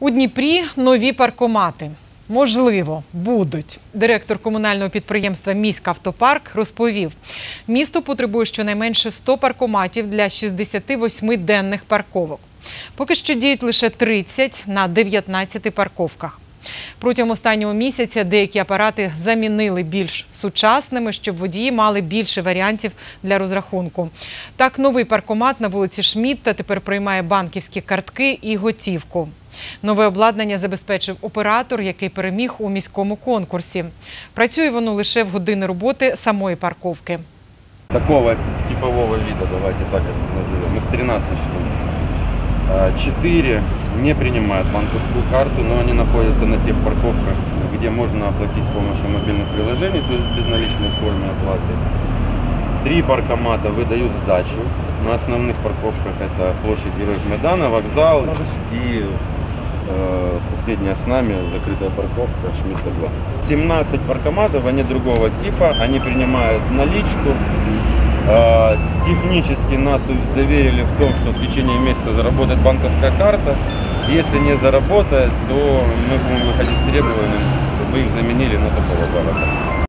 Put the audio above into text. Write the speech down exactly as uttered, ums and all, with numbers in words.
У Дніпрі нові паркомати. Можливо, будуть. Директор комунального підприємства «Міськавтопарк» розповів, місто потребує щонайменше сто паркоматів для шістдесяти восьми денних парковок. Поки що діють лише тридцять на дев'ятнадцяти парковках. Протягом останнього місяця деякі апарати замінили більш сучасними, щоб водії мали більше варіантів для розрахунку. Так, новий паркомат на вулиці Шмідта тепер приймає банківські картки і готівку. Нове обладнання забезпечив оператор, який переміг у міському конкурсі. Працює воно лише в години роботи самої парковки. Такого типового вида, давайте так это назовем, их тринадцать штук. четыре не принимают банковскую карту, но они находятся на тех парковках, где можно оплатить с помощью мобильных приложений, то есть в безналичной форме оплаты. Три паркомата выдают сдачу. На основных парковках это площадь Героев Майдана, вокзал и э, соседняя с нами закрытая парковка Шмидта два. семнадцать паркоматов, они другого типа, они принимают наличку. Э, технически нас заверили в том, что в течение месяца заработает банковская карта. Если не заработает, то мы будем выходить с требованием, чтобы их заменили на такого аппарата.